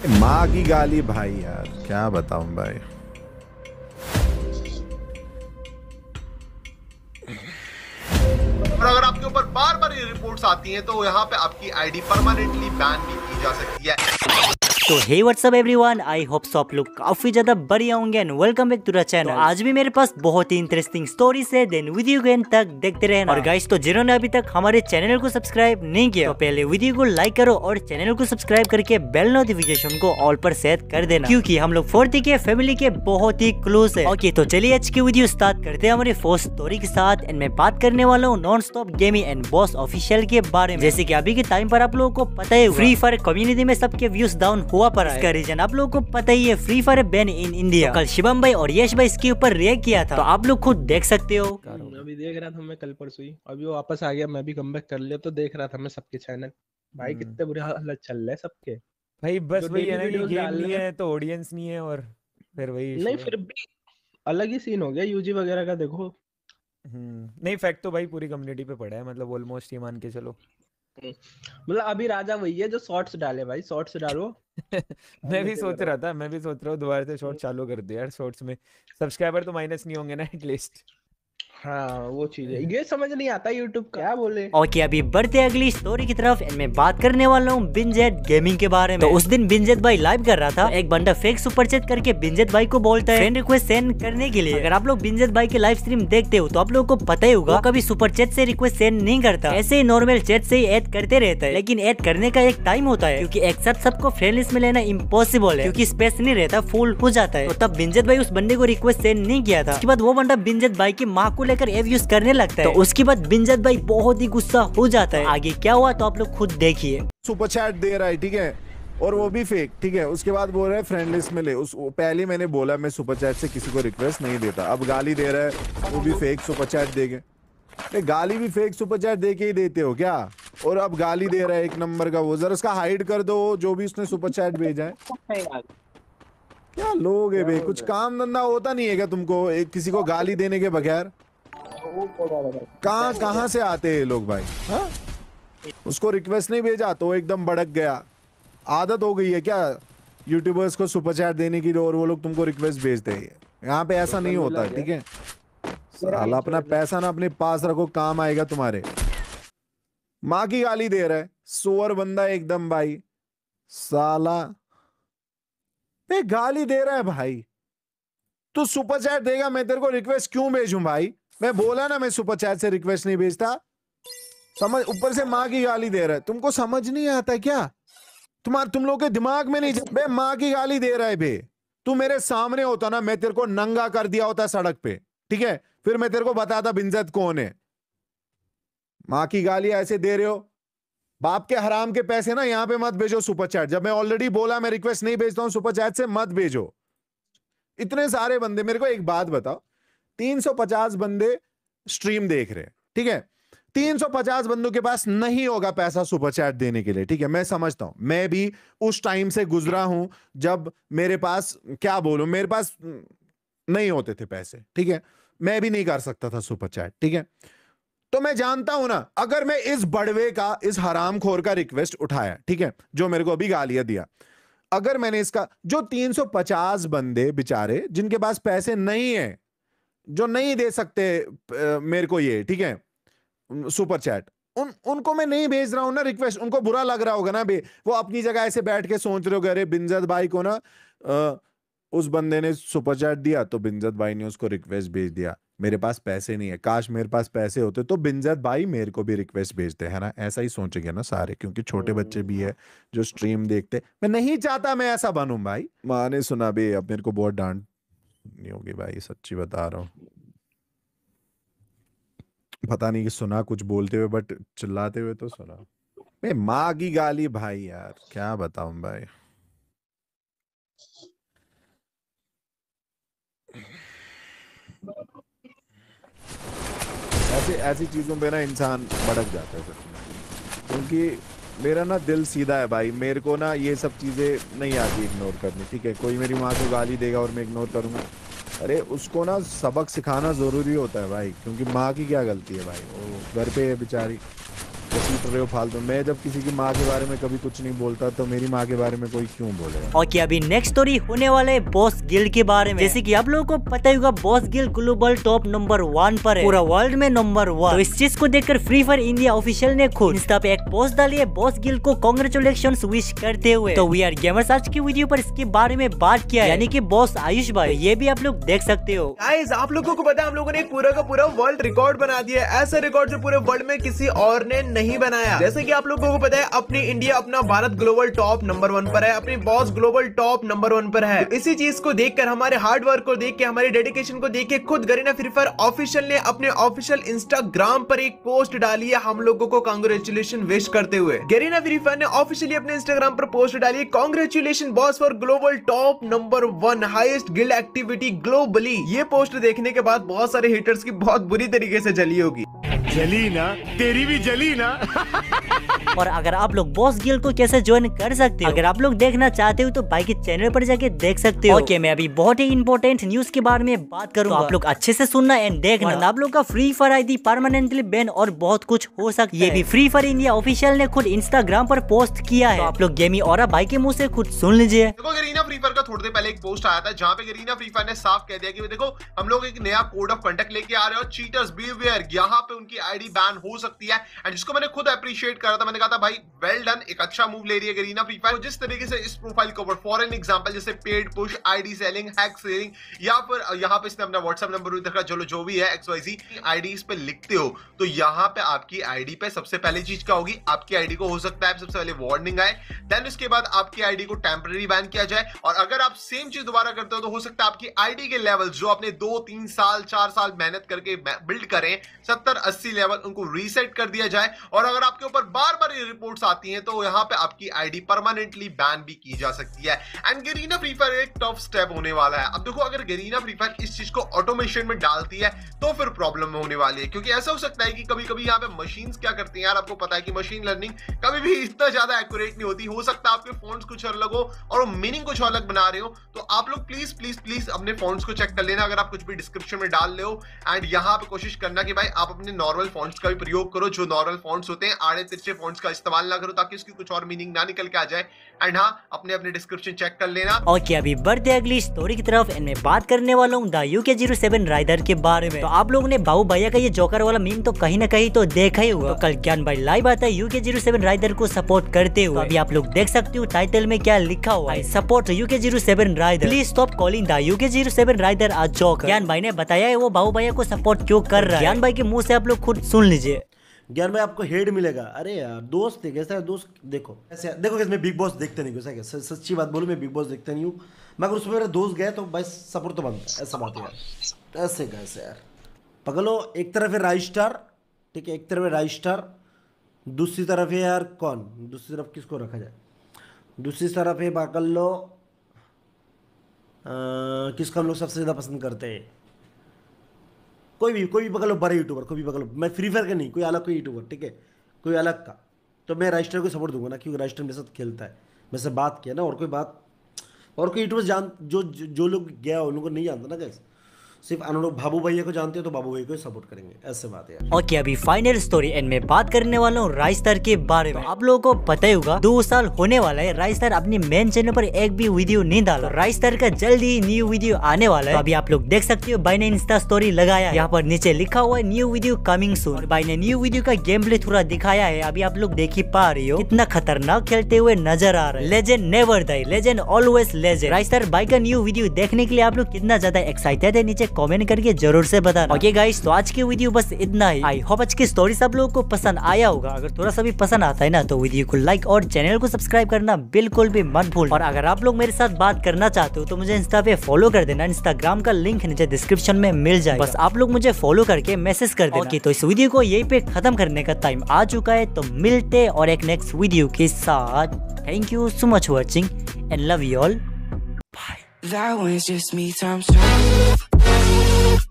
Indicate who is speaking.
Speaker 1: माँ की गाली भाई यार क्या बताऊं भाई।
Speaker 2: और अगर आपके ऊपर बार बार ये रिपोर्ट्स आती हैं तो यहाँ पे आपकी आईडी परमानेंटली बैन भी की जा सकती है।
Speaker 3: तो hey what's up everyone, I hope so आप लोग काफी ज्यादा बढ़िया होंगे and welcome back to the channel. तो आज भी मेरे पास बहुत ही इंटरेस्टिंग स्टोरीज है, देन वीडियो को एंड तक देखते रहना। और गाइस तो जिन्होंने अभी तक हमारे चैनल को सब्सक्राइब नहीं किया तो पहले वीडियो को लाइक करो और चैनल को सब्सक्राइब करके बेल नोटिफिकेशन को ऑल पर सेट कर देना, क्योंकि हम लोग 40 के फैमिली के बहुत ही क्लोज है। ओके तो चलिए आज की वीडियो स्टार्ट करते हैं हमारे फर्स्ट स्टोरी के साथ। एंड मैं बात करने वाला हूँ non stop gaming and boss official के बारे में। जैसे की अभी के टाइम पर आप लोगों को पता है फ्री फायर कम्युनिटी में सबके व्यूज डाउन हुआ पड़ा है। इसका रीजन आप लोगों को पता ही है, free fire ban in India. कल शिवम भाई और यश भाई इसके ऊपर रिएक्ट किया था, तो आप लोग खुद देख सकते हो।
Speaker 4: अभी देख रहा था मैं कल परसों ही, अभी वो वापस आ गया, मैं भी कमबैक कर लिया तो देख रहा था मैं सबके चैनल। भाई कितने बुरे हालत चल रहे हैं सबके।
Speaker 5: भाई बस
Speaker 4: जो
Speaker 5: वही है
Speaker 4: daily
Speaker 5: ना कि
Speaker 4: videos
Speaker 5: गेम
Speaker 4: डाल
Speaker 5: नहीं
Speaker 4: रहे
Speaker 5: है तो ऑडियंस नहीं है, और फिर वही issue
Speaker 4: नहीं
Speaker 5: है।
Speaker 4: फिर भी अलग ही सीन हो गया यूजी वगैरह का, देखो।
Speaker 5: नहीं फैक्ट तो भाई पूरी कम्युनिटी पे पड़ा है, मतलब ऑलमोस्ट ये मान के चलो।
Speaker 4: मतलब अभी राजा वही है जो शॉर्ट्स डाले, भाई शॉर्ट्स डालो।
Speaker 5: मैं भी सोच रहा हूँ दोबारा से शॉर्ट चालू कर दे यार। शॉर्ट्स में सब्सक्राइबर तो माइनस नहीं होंगे ना एटलीस्ट।
Speaker 4: हाँ वो चीज है, ये समझ नहीं आता यूट्यूब का क्या बोले।
Speaker 3: ओके अभी बढ़ते हैं अगली स्टोरी की तरफ। एंड मैं बात करने वाला हूँ बिंजेट गेमिंग के बारे में। तो उस दिन बिंजेट भाई लाइव कर रहा था, एक बंदा फेक सुपर चैट करके बिंजेट भाई को बोलता है फ्रेंड रिक्वेस्ट सेंड करने के लिए। अगर आप लोग बिंजेट भाई के लाइव स्ट्रीम देखते हो तो आप लोगों को पता ही होगा, वो कभी सुपर चैट से रिक्वेस्ट सेंड नहीं करता, ऐसे ही नॉर्मल चैट से ही ऐड करते रहता है। लेकिन ऐड करने का एक टाइम होता है, क्योंकि एक साथ सबको फ्रेंड लिस्ट में लेना इम्पॉसिबल है, क्योंकि स्पेस नहीं रहता, फुल हो जाता है। तो तब बिंजेट भाई उस बंदे को रिक्वेस्ट सेंड नहीं किया था। उसके बाद वो बंदा बिंजेट भाई की माँ को लेकर एव यूज करने लगता है। तो उसके बाद बिंजेट भाई बहुत ही गुस्सा हो जाता है। आगे क्या हुआ तो आप लोग खुद देखिए।
Speaker 1: सुपर चैट दे रहा है ठीक है, और वो भी फेक ठीक है। उसके बाद बोल रहा है फ्रेंड लिस्ट में ले। पहले मैंने बोला मैं सुपर चैट से किसी को रिक्वेस्ट नहीं देता, अब गाली दे रहा है, वो भी फेक सुपर चैट देके। गाली भी फेक सुपर चैट दे के ही देते हो क्या? और अब गाली दे रहा है एक नंबर का। वो जरा उसका हाइड कर दो जो भी उसने सुपर चैट भेजा है। क्या लोग है भाई, कुछ काम धंधा होता नहीं है क्या तुमको एक किसी को गाली देने के बगैर? कहाँ से आते हैं लोग भाई? हाँ उसको रिक्वेस्ट नहीं भेजा तो एकदम भड़क गया। आदत हो गई है क्या यूट्यूबर्स को सुपर चैट देने की, और वो लोग तुमको रिक्वेस्ट भेजते हैं? यहाँ पे ऐसा नहीं होता है ठीक है। साला अपना पैसा ना अपने पास रखो, काम आएगा तुम्हारे। माँ की गाली दे रहा है सोअर बंदा एकदम भाई। साला गाली दे रहा है भाई, तू सुपर चैट देगा मैं तेरे को रिक्वेस्ट क्यों भेजूं भाई? मैं बोला ना मैं सुपर चैट से रिक्वेस्ट नहीं भेजता। समझ, ऊपर से माँ की गाली दे रहा है। तुमको समझ नहीं आता क्या? तुम लोग के दिमाग में नहीं बे, माँ की गाली दे रहा है बे। तू मेरे सामने होता ना, मैं तेरे को नंगा कर दिया होता सड़क पे ठीक है, फिर मैं तेरे को बताता बिंजत कौन है। माँ की गाली ऐसे दे रहे हो, बाप के हराम के पैसे ना यहाँ पे मत भेजो सुपर चैट। जब मैं ऑलरेडी बोला मैं रिक्वेस्ट नहीं भेजता हूं सुपर चैट से, मत भेजो। इतने सारे बंदे, मेरे को एक बात बताओ, 350 बंदे स्ट्रीम देख रहे हैं ठीक है, 350 बंदों के पास नहीं होगा पैसा सुपर चैट देने के लिए ठीक है। मैं समझता हूं, मैं भी उस टाइम से गुजरा हूं जब मेरे पास, क्या बोलूं, मेरे पास नहीं होते थे पैसे ठीक है, मैं भी नहीं कर सकता था सुपर चैट ठीक है। तो मैं जानता हूं ना, अगर मैं इस बड़वे का, इस हरामखोर का रिक्वेस्ट उठाया ठीक है, जो मेरे को अभी गालियां दिया, अगर मैंने इसका, जो 350 बंदे बेचारे जिनके पास पैसे नहीं है, जो नहीं दे सकते मेरे को ये ठीक है सुपर चैट, उनको मैं नहीं भेज रहा हूं ना रिक्वेस्ट। उनको बुरा लग रहा होगा ना बे, वो अपनी जगह ऐसे बैठ के सोच रहे हो, अरे बिंजत भाई को ना उस बंदे ने सुपर चैट दिया तो बिंजत भाई ने उसको रिक्वेस्ट भेज दिया। मेरे पास पैसे नहीं है, काश मेरे पास पैसे होते तो बिंजत भाई मेरे को भी रिक्वेस्ट भेजते हैं ना, ऐसा ही सोचेंगे ना सारे, क्योंकि छोटे बच्चे भी है जो स्ट्रीम देखते। मैं नहीं चाहता मैं ऐसा बनूं भाई। माँ ने सुना बे, अब मेरे को बहुत डांट नहीं होगी भाई, सच्ची बता रहा हूँ। पता नहीं कि सुना कुछ बोलते हुए, बट चिल्लाते हुए तो सुना। मैं माँ की गाली भाई यार क्या बताऊं भाई। ऐसी चीजों पे ना इंसान भड़क जाता है सच में, क्योंकि मेरा ना दिल सीधा है भाई। मेरे को ना ये सब चीजें नहीं आती इग्नोर करनी ठीक है। कोई मेरी माँ को गाली देगा और मैं इग्नोर करूंगा, अरे उसको ना सबक सिखाना जरूरी होता है भाई, क्योंकि माँ की क्या गलती है भाई, वो घर पे है बेचारी। पीट रहे हो फालतू। मैं जब किसी की माँ के बारे में कभी कुछ नहीं बोलता तो मेरी माँ के बारे में कोई क्यों बोलेगा।
Speaker 3: ओके, अभी नेक्स्ट स्टोरी होने वाला है बॉस गिल्ड के बारे में। जैसे कि आप लोगों को पता ही होगा, boss guild global top number 1 पर है, पूरा वर्ल्ड में नंबर 1। तो इस चीज को देखकर फ्री फायर इंडिया ऑफिशियल ने खुद इंस्टा पे एक पोस्ट डाली है बॉस गिल्ड को कांग्रेचुलेशंस विश करते हुए। तो वी आर गेमर्स आज की वीडियो पर इसके बारे में बात किया है, यानी कि बॉस आयुष भाई। ये भी आप लोग देख सकते हो।
Speaker 6: गाइस, आप लोगों को पता है हम लोगों ने पूरा का पूरा वर्ल्ड रिकॉर्ड बना दिया है। ऐसा रिकॉर्ड जो पूरे वर्ल्ड में किसी और ने नहीं बनाया। जैसे कि आप लोगों को पता है, अपनी इंडिया, अपना भारत ग्लोबल टॉप नंबर 1 पर है, अपनी बॉस ग्लोबल टॉप नंबर 1 पर है। तो इसी चीज को देखकर, हमारे हार्ड वर्क को देख के, हमारी डेडिकेशन को देख के, खुद गरीना फ्री फायर ऑफिशियल ने अपने ऑफिशियल इंस्टाग्राम पर एक पोस्ट डाली है हम लोगों को कांग्रेचुलेशन विश करते हुए। गरीना फ्री फायर ने ऑफिशियली अपने इंस्टाग्राम पर पोस्ट डाली है, congratulation boss for global top number 1 highest guild activity globally. ये पोस्ट देखने के बाद बहुत सारे हेटर्स की बहुत बुरी तरीके से जली होगी।
Speaker 1: जली ना, तेरी भी जली ना।
Speaker 3: और अगर आप लोग बॉस गिल्ड को कैसे ज्वाइन कर सकते हो, अगर आप लोग देखना चाहते हो तो भाई के चैनल पर जाके देख सकते हो। ओके, मैं अभी बहुत ही इंपॉर्टेंट न्यूज के बारे में बात करूंगा, तो आप लोग अच्छे से सुनना एंड देखना, वरना आप लोग का free fire ID permanently ban और बहुत कुछ हो सकता है। ये भी फ्री फायर इंडिया ऑफिशियल ने खुद इंस्टाग्राम पर पोस्ट किया है, तो आप लोग गेमी और भाई के मुंह से खुद सुन लीजिए।
Speaker 2: देखो, गरीना फ्री फायर का थोड़ी देर पहले एक पोस्ट आया था जहां पे गरीना फ्री फायर ने साफ कह दिया कि देखो हम लोग एक नया कोड ऑफ कंडक्ट लेके आ रहे हो, चीटर्स बीवेयर, यहाँ पे उनकी आईडी बैन हो सकती है। एंड जिसको मैंने खुद अप्रिशिएट करा था, मैंने कहा था भाई वेल डन, एक अच्छा मूव ले रही है गरीना फ्री फायर। जिस तरीके से इस प्रोफाइल के ऊपर फॉर एन एग्जांपल जैसे paid push, ID selling, hack selling, या फिर यहाँ पे इसने अपना व्हाट्सएप नंबर भी दिखा, चलो जो भी है XYZ आईडीज पे लिखते हो, तो यहाँ पे आपकी आईडी पे सबसे पहली चीज क्या होगी, आपकी आईडी को हो सकता है सबसे पहले वार्निंग आए, देन उसके बाद आपकी आईडी को टेम्पररी बैन किया जाए। और अगर आप सेम चीज दोबारा करते हो तो हो सकता है आपकी आईडी के लेवल जो आपने 2, 3 साल, 4 साल मेहनत करके बिल्ड करें, 70, 80 लेवल, उनको रीसेट कर दिया जाए। और अगर आपके ऊपर बार बार ये रिपोर्ट्स आती हैं तो यहाँ पे आपकी आईडी परमानेंटली बैन भी की जा सकती है। एंड गरीना फ्री फायर एक टफ स्टेप होने वाला है। अब देखो, अगर गरीना फ्री फायर इस चीज को ऑटोमेशन में डालती है तो फिर प्रॉब्लम होने वाली है, क्योंकि ऐसा हो सकता है कि कभी कभी यहाँ पे मशीन्स क्या करती हैं यार, आपको पता है कि मशीन लर्निंग कभी भी इतना ज्यादा एक्यूरेट नहीं होती। हो सकता है आपके फोन्स कुछ अलग हो और मीनिंग कुछ अलग बना रहे हो, तो आप लोग प्लीज प्लीज प्लीज अपने फोन्स को चेक कर लेना अगर आप कुछ भी डिस्क्रिप्शन में डाल रहे हो। एंड यहाँ पे कोशिश करना कि भाई आप अपने नॉर्मल फॉन्ट्स का भी प्रयोग करो, जो नॉर्मल फॉन्ट्स होते हैं, आड़े तिरछे फॉन्ट्स का इस्तेमाल ना करो ताकि उसकी कुछ और मीनिंग ना निकल के आ जाए। एंड हाँ, अपने अपने डिस्क्रिप्शन चेक कर लेना।
Speaker 3: ओके, अभी बढ़ते अगली स्टोरी की तरफ। मैं बात करने वाला हूँ द UK07 राइडर के बारे में। तो आप लोगों ने बाबू भैया का ये जोकर वाला मीम तो कहीं ना कहीं तो देखा ही होगा। तो कल ज्ञान भाई लाइव आता है UK07 राइडर को सपोर्ट करते हुए। तो अभी आप लोग देख सकते हो टाइटल में क्या लिखा हुआ है, support UK07 rider, please stop calling the UK07 rider a joker. Gyan भाई ने बताया है वो बाबू भैया को सपोर्ट क्यों कर रहा है। ज्ञान भाई के मुँह से आप लोग खुद सुन लीजिए।
Speaker 7: ज्ञान भाई आपको हेड मिलेगा। अरे यार दोस्त है, कैसा है दोस्त, देखो ऐसे देखो, मैं बिग बॉस देखते नहीं हूँ, कैसा सच्ची बात बोलूँ, मैं बिग बॉस देखते नहीं हूँ, मगर उसमें मेरे दोस्त गए तो भाई सपोर्ट तो बनता है, ऐसा बात है यार। ऐसे कैसे यार पकड़ो, एक तरफ है राइज स्टार, ठीक है, एक तरफ है राइज स्टार, दूसरी तरफ है यार कौन, दूसरी तरफ किसको रखा जाए, दूसरी तरफ है पकड़ लो, किसको हम लोग सबसे ज़्यादा पसंद करते हैं, कोई भी पकड़ लो, बड़े यूट्यूबर कोई भी पकड़ लो, मैं फ्री फायर का नहीं, कोई अलग कोई यूट्यूबर, ठीक है, कोई अलग का, तो मैं राइस्टर को सपोर्ट दूंगा ना, क्योंकि राइस्टर मेरे साथ खेलता है, मेरे से बात किया ना, और कोई यूट्यूबर जान जो लोग गया उन लोगों को नहीं जानता ना गैस, सिर्फ हम लोग बाबू भैया को जानते हो तो बाबू भैया को सपोर्ट करेंगे, ऐसे बात है।
Speaker 3: ओके, अभी फाइनल स्टोरी एंड में बात करने वाला हूँ राइस्टर के बारे में। आप लोगों को पता ही होगा 2 साल होने वाला है, राइस्टर अपनी मेन चैनल पर एक भी वीडियो नहीं डाला। राइस्टर का जल्दी ही न्यू वीडियो आने वाला है। तो अभी आप लोग देख सकते हो भाई ने इंस्टा स्टोरी लगाया, यहाँ पर नीचे लिखा हुआ है न्यू वीडियो कमिंग सून। भाई ने न्यू वीडियो का गेम प्ले थोड़ा दिखाया है, अभी आप लोग देख ही पा रही हो, कितना खतरनाक खेलते हुए नजर आ रहा है। Legend never die, legend always legend. Raistar भाई का न्यू वीडियो देखने के लिए आप लोग कितना ज्यादा एक्साइटेड है, नीचे कॉमेंट करके जरूर से बताना। ओके गाइस, तो आज की वीडियो बस इतना ही। आई होप आज की स्टोरी सब लोगों को पसंद आया होगा। अगर थोड़ा सा भी पसंद आता है ना तो वीडियो को लाइक और चैनल को सब्सक्राइब करना बिल्कुल भी मत भूल। और अगर आप लोग मेरे साथ बात करना चाहते हो तो मुझे इंस्टा पे फॉलो कर देना, इंस्टाग्राम का लिंक नीचे डिस्क्रिप्शन में मिल जाएगा, बस आप लोग मुझे फॉलो करके मैसेज कर देना। ओके, तो इस वीडियो को यहीं पे खत्म करने का टाइम आ चुका है, तो मिलते और एक नेक्स्ट वीडियो के साथ। Thank you so much watching and love you all, bye.
Speaker 8: That was just me times 2.